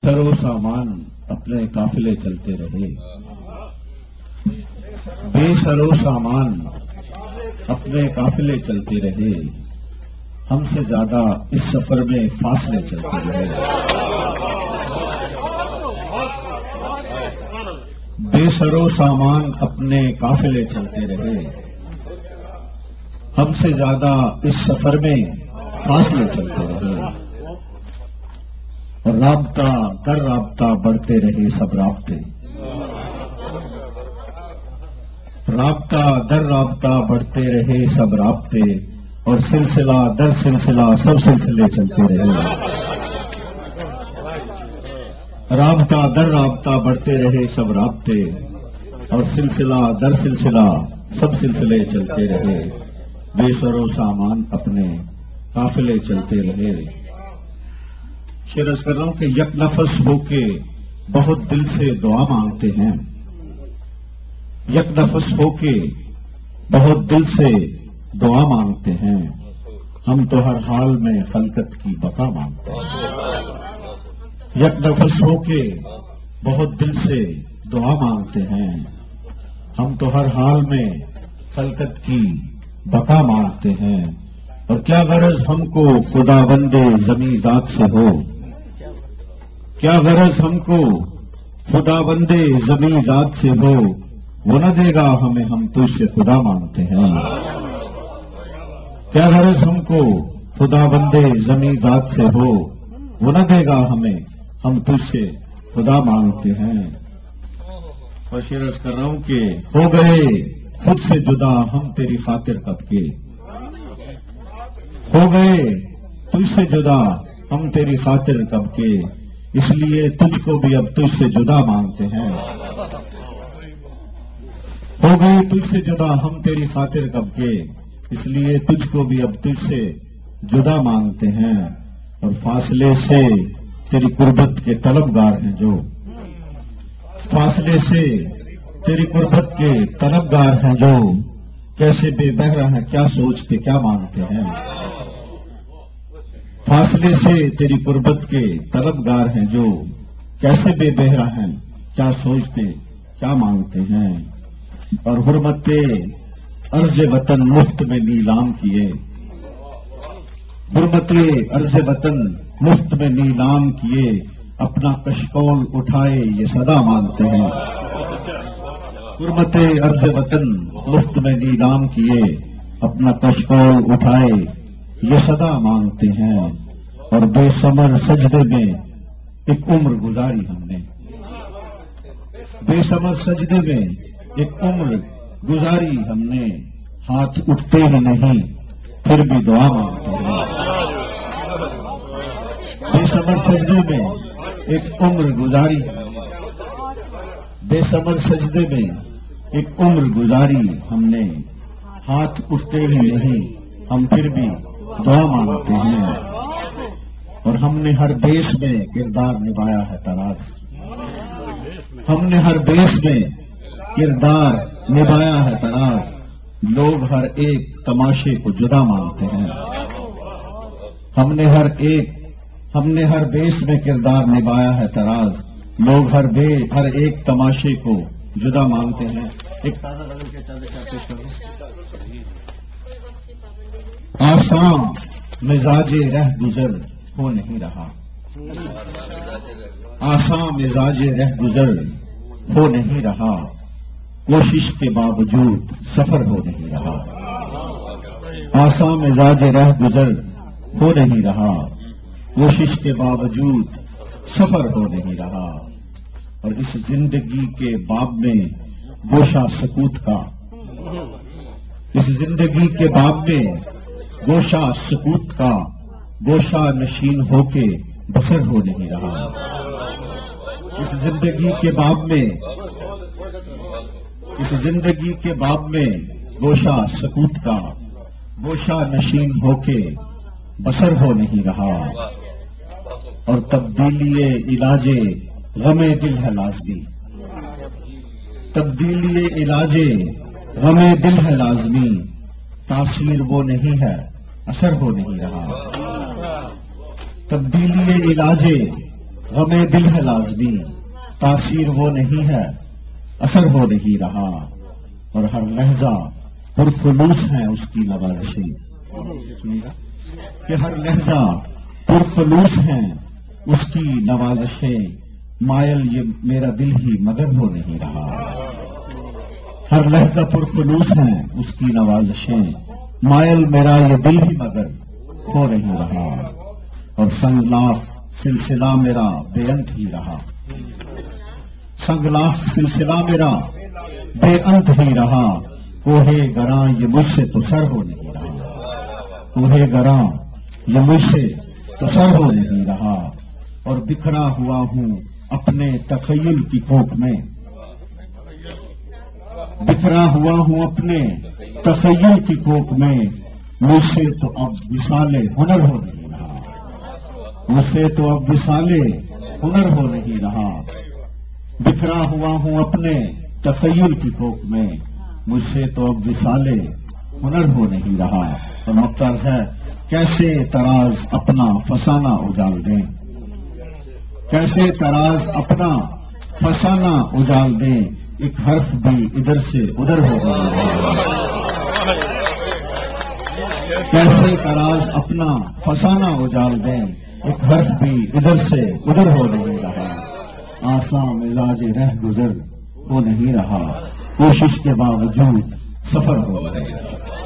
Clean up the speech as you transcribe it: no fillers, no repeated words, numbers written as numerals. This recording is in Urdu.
سرو سامان اپنے قافلے چلتے رہے، بے سرو سامان اپنے قافلے چلتے رہے، ہم سے زیادہ اس سفر میں فاصلے چلتے رہے۔ بے سرو سامان اپنے قافلے چلتے رہے، ہم سے زیادہ اس سفر میں فاصلے چلتے رہے، اور رابطہ در رابطہ بڑھتے رہے سب رابطے، رابطہ در رابطہ بڑھتے رہے سب رابطے، اور سلسلہ در سلسلہ سب سلسلے چلتے رہے۔ رابطہ در رابطہ بڑھتے رہے سب رابطے، اور سلسلہ در سلسلہ سب سلسلے چلتے رہے، بے سرو سامان اپنے قافلے چلتے رہے۔ شعر عرض کر رہا ہوں کہ یک نفس ہو کے بہت دل سے دعا مانگتے ہیں، یک نفس ہو کے بہت دل سے دعا مانگتے ہیں، ہم تو ہر حال میں خلقت کی بقا مانگتے ہیں۔ یک نفس ہو کے بہت دل سے دعا مانگتے ہیں، ہم تو ہر حال میں خلقت کی بقا مانگتے ہیں، اور کیا غرض ہم کو خدا بندے زمیں ذات سے ہو، کیا غرض ہم کو خدا بندے زمیں ذات سے ہو، وہ نہ دے گا ہمیں ہم تجھ سے خدا مانگتے ہیں۔ کیا غرض ہم کو خدا بندے زمیں ذات سے ہو، وہ نہ دے گا ہمیں ہم تجھ سے خدا مانگتے ہیں۔ اور شعر عرض کر رہا ہوں کہ ہو گئے خود سے جدا ہم تیری خاطر کب کے، ہو گئے تجھ سے جدا ہم تیری خاطر کب کے، اس لیے تجھ کو بھی اب تجھ سے جدا مانگتے ہیں۔ ہو گئے تجھ سے جدا ہم تیری خاطر کب کے، اس لیے تجھ کو بھی اب تجھ سے جدا مانگتے ہیں، اور فاصلے سے تیری قربت کے طلبگار ہیں جو، فاصلے سے تیری قربت کے طلبگار ہیں جو، کیسے بے بہرا ہیں کیا سوچتے کیا مانگتے ہیں۔ فاصلے سے تیری قربت کے طلبگار ہیں جو، کیسے بے بہرا ہیں کیا سوچتے کیا مانگتے ہیں، اور حرمت عرض وطن مفت میں نیلام کیے، حرمت عرض وطن مفت میں نیلام کیے، اپنا کشکول اٹھائے یہ صدا مانگتے ہیں۔ حرمت عرض وطن مفت میں نیلام کیے، اپنا کشکول اٹھائے یہ صدا مانگتے ہیں، اور بے ثمر سجدے میں ایک عمر گزاری ہم نے، بے ثمر سجدے میں ایک عمر گزاری ہم نے، ہاتھ اٹھتے ہی نہیں پھر بھی دعا مانگتے ہیں۔ بے ثمر سجدے میں ایک عمر گزاری ہم نے، بے ثمر سجدے میں ایک عمر گزاری ہم نے، ہاتھ اٹھتے ہی نہیں ہم پھر بھی دعا مانگتے ہیں، اور ہم نے ہر بیس میں کردار نبھایا ہے تراز، ہم نے ہر بیس میں کردار نبھایا ہے تراز، لوگ ہر ایک تماشے کو جدا مانگتے ہیں۔ ہم نے ہر بیس میں کردار نبھایا ہے تراز، لوگ ہر ایک تماشے کو جدا مانگتے ہیں۔ ایک تازہ لگن کے چاندے کیا پیش کروں، آسان مزاج رہ گزر ہو نہیں رہا، آسان مزاج رہ گزر ہو نہیں رہا، کوشش کے باوجود سفر ہو نہیں رہا، آسان مزاج رہ گزر ہو نہیں رہا، کوشش کے باوجود سفر ہو نہیں رہا، اور اس زندگی کے باب میں گوشہ سکوت کا، اس زندگی کے باب میں گوشہ سکوت کا، گوشہ نشین ہو کے بسر ہو نہیں رہا، اس زندگی کے باب میں، اس زندگی کے باب میں گوشہ سکوت کا، گوشہ نشین ہو کے بسر ہو نہیں رہا، اور تبدیلی علاج غم دل ہے لازمی، تبدیلی علاج غم دل ہے لازمی، تاثیر وہ نہیں ہے اثر ہو نہیں رہا، تبدیلی علاج غم دل ہے لازمی، تاثیر وہ نہیں ہے، اثر وہ نہیں رہا، اور ہر لہجہ پرخلوص ہے اس کی نوازشیں، کہ ہر لہجہ پرخلوص ہے اس کی نوازشیں، مائل یہ میرا دل ہی مگر وہ نہیں رہا، ہر لہجہ پرخلوص ہے اس کی نوازشیں، مائل میرا یہ دل ہی مگر ہو نہیں رہا، اور سنگ لاف سلسلہ میرا بے انت ہی رہا، سنگ لاف سلسلہ میرا بے انت ہی رہا، کوہ گراں یہ مجھ سے تو سر ہو نہیں رہا، کوہ گراں یہ مجھ سے تو سر ہو نہیں رہا، اور بکھرا ہوا ہوں اپنے تخیل کی کوکھ میں، بکھرا ہوا ہوں اپنے تخیل کی کوکھ میں، مجھ سے تو اب وصال ہنر ہو نہیں رہا، مجھ سے تو اب وصال ہنر ہو نہیں رہا، بکھرا ہوا ہوں اپنے تخیل کی کوکھ میں، مجھ سے تو اب وصال ہنر ہو نہیں رہا، اور مقتر ہے کیسے طراز اپنا فسانہ اجال دیں، کیسے طراز اپنا فسانہ اجال دیں، ایک حرف بھی ادھر سے ادھر ہو نہیں رہا، کیسے طراز اپنا فسانہ اجال دیں، ایک حرف بھی ادھر سے ادھر ہو نہیں رہا، آساں مزاج رہ گزر ہو نہیں رہا، کوشش کے باوجود سفر ہو نہیں رہا۔